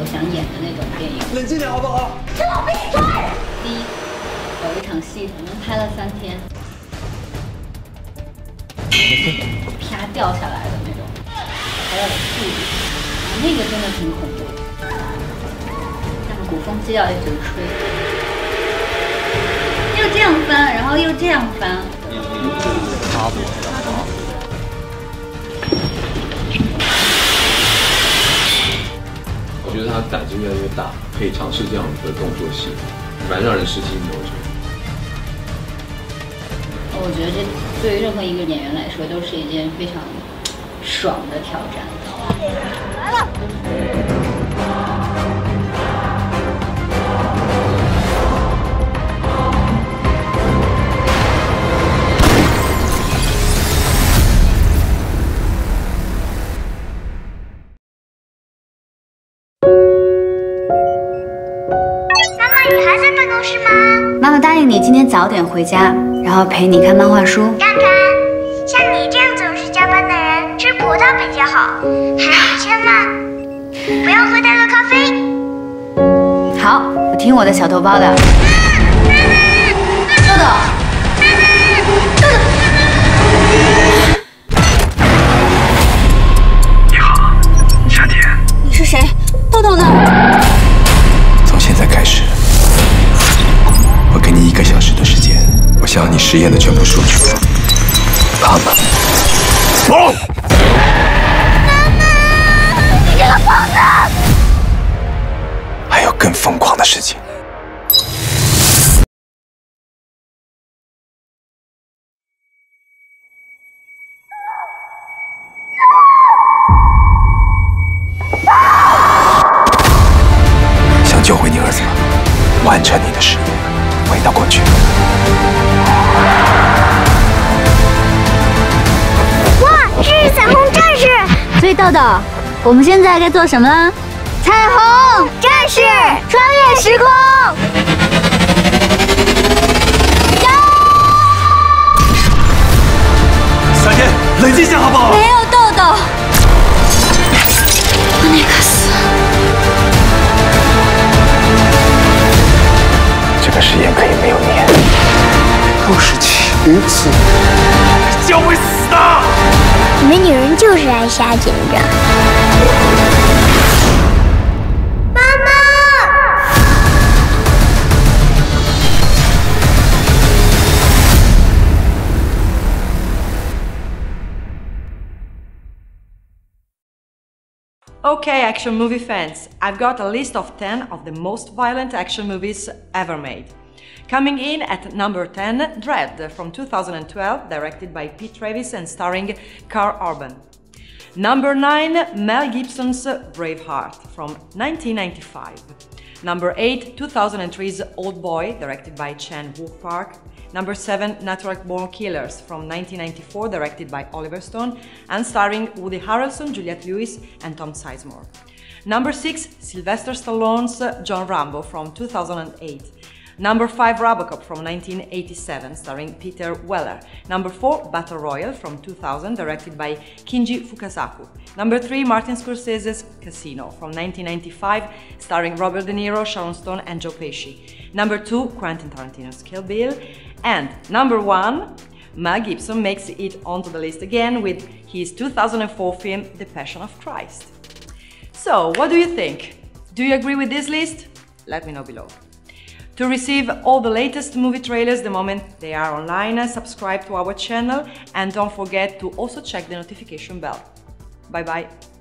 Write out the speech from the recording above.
想演的那种电影。 冷静点好不好？ 给我闭嘴！第一，有一场戏我们拍了3天，啪掉下来的那种，还要有速度，那个真的挺恐怖的。像个鼓风机要一直吹，又这样翻，然后又这样翻。 好。 我觉得他胆子越来越大，可以尝试这样的动作戏，蛮让人吃惊的。 我觉得这对于任何一个演员来说都是一件非常爽的挑战。来了。 妈妈答应你今天早点回家，然后陪你看漫画书。 看看，像你这样总是加班的人，吃葡萄比较好。还有千万不要喝太多咖啡。 好，我听我的小头包的。豆豆， 你好，夏天。 你是谁？豆豆呢？ 从现在开始。 我给你1个小时的时间，我想要你实验的全部数据。他们，走！妈妈，你这个疯子！还有更疯狂的事情。想救回你儿子吗？完成你的使命。 回到过去。 哇，这是彩虹战士！ 所以豆豆，我们现在该做什么呢？彩虹战士穿越时空。 夏天，冷静下好不好？ 没有豆豆。那个死。 这个实验可以没有你，不是其次， 你将会死的。 你们女人就是爱瞎紧张。妈妈。 Okay, action movie fans, I've got a list of 10 of the most violent action movies ever made. Coming in at number 10, Dread from 2012, directed by Pete Travis and starring Carl Urban. Number 9, Mel Gibson's Braveheart from 1995. Number 8, 2003's Old Boy, directed by Chan Wook Park. Number 7, Natural Born Killers from 1994, directed by Oliver Stone and starring Woody Harrelson, Juliette Lewis and Tom Sizemore. Number 6, Sylvester Stallone's John Rambo from 2008. Number 5, Robocop from 1987, starring Peter Weller. Number 4, Battle Royale from 2000, directed by Kinji Fukasaku. Number 3, Martin Scorsese's Casino from 1995, starring Robert De Niro, Sharon Stone and Joe Pesci. Number 2, Quentin Tarantino's Kill Bill. And number 1, Mel Gibson makes it onto the list again with his 2004 film The Passion of Christ. So, what do you think? Do you agree with this list? Let me know below. To receive all the latest movie trailers the moment they are online, subscribe to our channel and don't forget to also check the notification bell. Bye bye!